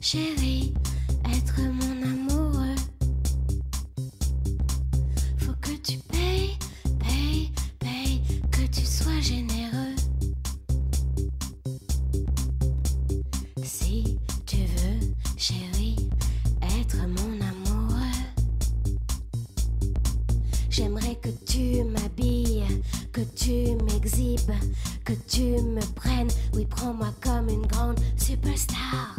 chérie, être mon amoureux. Faut que tu payes, que tu sois généreux. Si tu veux, chérie, être mon amoureux, j'aimerais que tu m'habilles, que tu m'exhibes, que tu me prennes. Oui, prends-moi comme une grande superstar.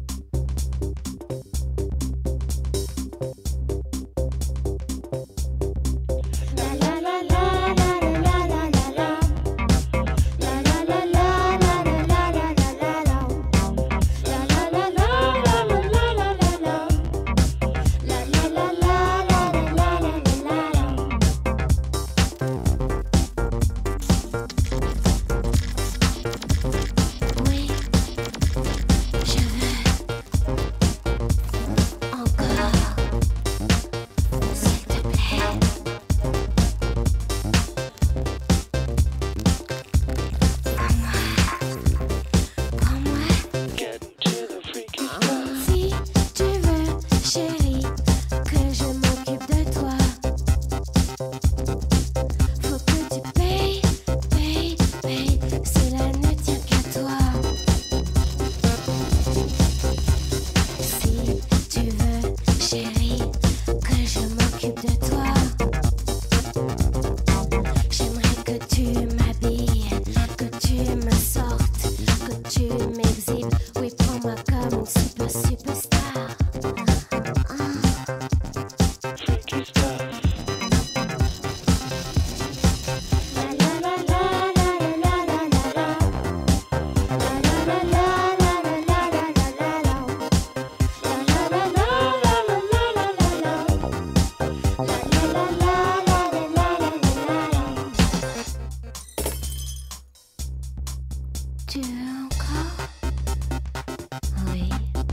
Tu veux encore? Oui.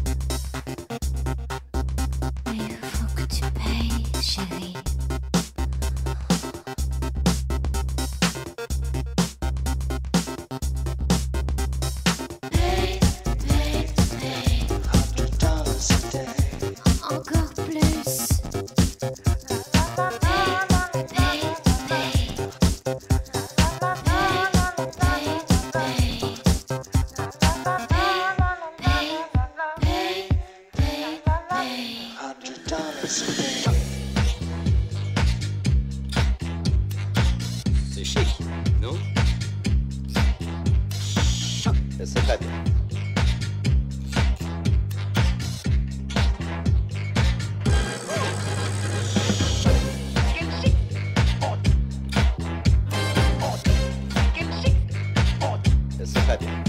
Mais il faut que tu payes, chérie. Paye. Encore plus. C'est chic, non? Ça c'est pas bien. Ça c'est pas bien.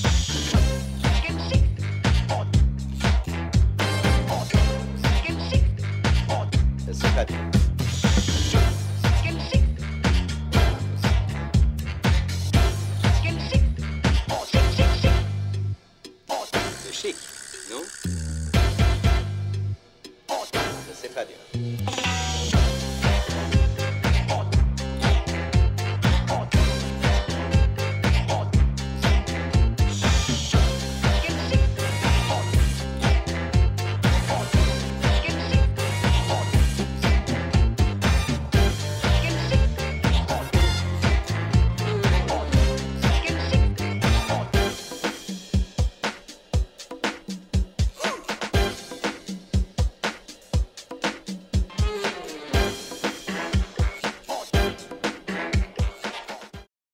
Ça c'est pas bien. C'est chic, non? Ça c'est pas bien.